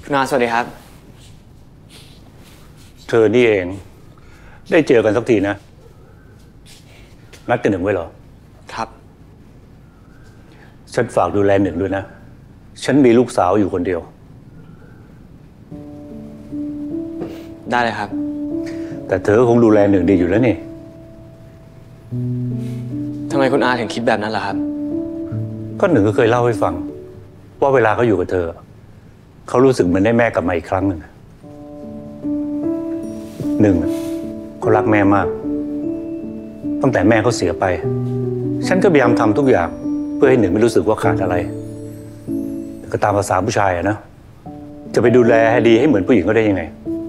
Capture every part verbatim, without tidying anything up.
คุณอาสวัสดีครับเธอนี่เองได้เจอกันสักทีนะนัดกันหนึ่งไว้เหรอครับฉันฝากดูแลหนึ่งด้วยนะฉันมีลูกสาวอยู่คนเดียวได้เลยครับแต่เธอคงดูแลหนึ่งดีอยู่แล้วนี่ทำไมคุณอาถึงคิดแบบนั้นล่ะครับก็หนึ่งก็เคยเล่าให้ฟังว่าเวลาเขาอยู่กับเธอเขารู้สึกเหมือนได้แม่กลับมาอีกครั้งหนึ่งหนึ่งเขารักแม่มากตั้งแต่แม่เขาเสียไปฉันก็พยายามทำทุกอย่างเพื่อให้หนึ่งไม่รู้สึกว่าขาดอะไรแต่ก็ตามภาษาผู้ชายอะนะจะไปดูแลให้ดีให้เหมือนผู้หญิงก็ได้ยังไง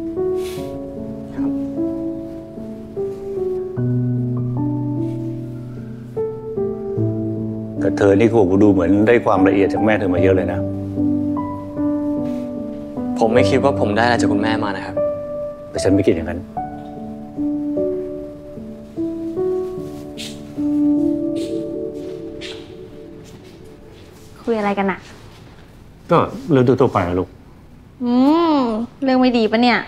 แต่เธอนี่ก็ดูเหมือนได้ความละเอียดจากแม่เธอมาเยอะเลยนะผมไม่คิดว่าผมได้อะไรจากคุณแม่มานะครับแต่ฉันไม่คิดอย่างนั้นคุยอะไรกันอะก็เรื่องทั่วไปนะลูกอืมเรื่องไม่ดีปะเนี่ย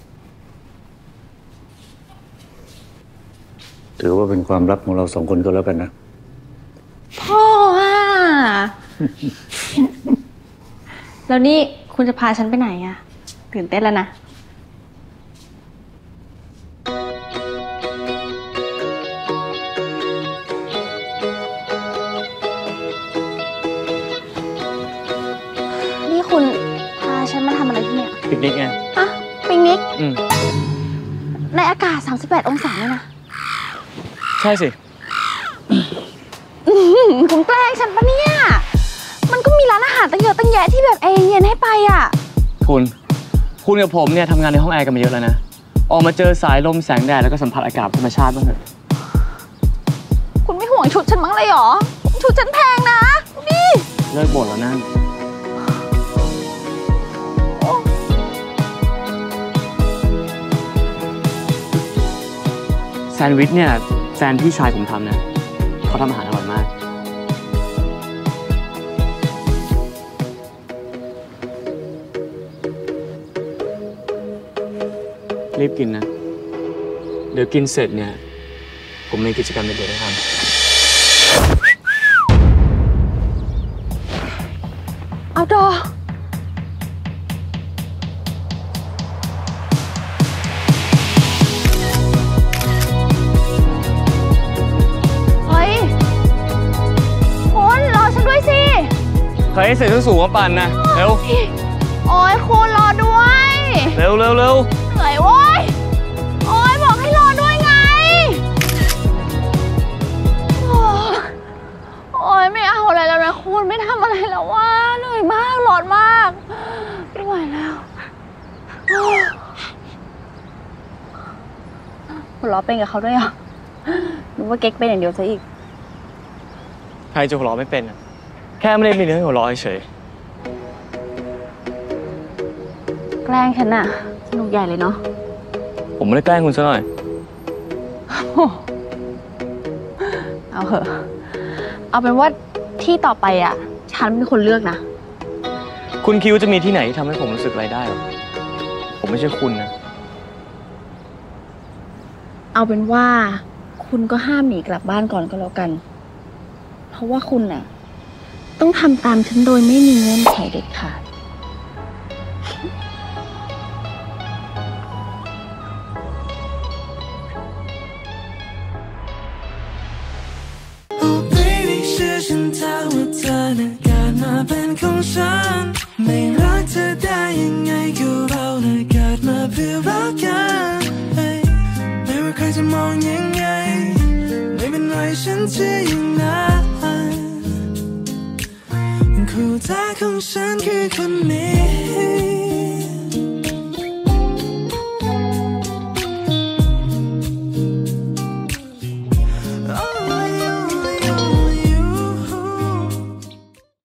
ถือว่าเป็นความลับของเราสองคนก็แล้วกันนะพ่ออ่ะ แล้วนี่คุณจะพาฉันไปไหนอะตื่นเต้นแล้วนะนี่คุณพาฉันมาทำอะไรที่เนี่ยปิกนิกไงฮะปิกนิกอืมในอากาศสามสิบแปดองศาเลยนะใช่สิคุณแกล้งฉันปะเนี่ยมันก็มีร้านอาหารตั้งเยอะตั้งแยะที่แบบแอร์เย็นให้ไปอ่ะคุณคุณกับผมเนี่ยทำงานในห้องแอร์กันมาเยอะแล้วนะออกมาเจอสายลมแสงแดดแล้วก็สัมผัสอากาศธรรมชาติบ้างเถอะคุณไม่ห่วงชุดฉันมั้งเลยหรอชุดฉันแพงนะดิเลิกบ่นแล้วนะแซนด์วิชเนี่ยแฟนพี่ชายผมทำนะเขาทำอาหารอร่อยมากรีบกินนะเดี๋ยวกินเสร็จเนี่ยผมมีกิจกรรมเด็ดๆให้ทำเอาดอเฮ้ยคุณรอฉันด้วยสิใครให้เสร็จสูงมาปั่นนะเร็วโอ้ยคุณรอด้วยเร็วเร็วเร็วเหนื่อยโว้ยโอ้ยบอกให้รอด้วยไงโอ้ยไม่เอาอะไรแล้วนะคุณไม่ทำอะไรแล้วว่าเหนื่อยมากร้อนมากไม่ไหวแล้วหัวเราะเป็นกับเขาด้วยอ่ะนึกว่าเก๊กเป็นอย่างเดียวซะอีกใครจะหัวเราะไม่เป็นอ่ะแค่ไม่ได้มีเรื่องหัวเราะเฉยแกล้งฉันน่ะสนุกใหญ่เลยเนาะผมไม่ได้แกล้งคุณซะหน่อยเอาเหอะเอาเป็นว่าที่ต่อไปอ่ะฉันเป็นคนเลือกนะคุณคิดว่าจะมีที่ไหนที่ทำให้ผมรู้สึกอะไรได้หรอผมไม่ใช่คุณนะเอาเป็นว่าคุณก็ห้ามหนีกลับบ้านก่อนก็แล้วกันเพราะว่าคุณน่ะต้องทำตามฉันโดยไม่มีเงื่อนไขเด็ดขาดฉันถามว่าเธอน่ะเกิดมาเป็นของฉันไม่รักเธอได้ยังไงก็เราน่ะเกิดมาเพื่อรักกันไม่ว่าใครจะมองยังไงไม่เป็นไรฉันจะยังนั้นคู่แท้ของฉันคือคนนี้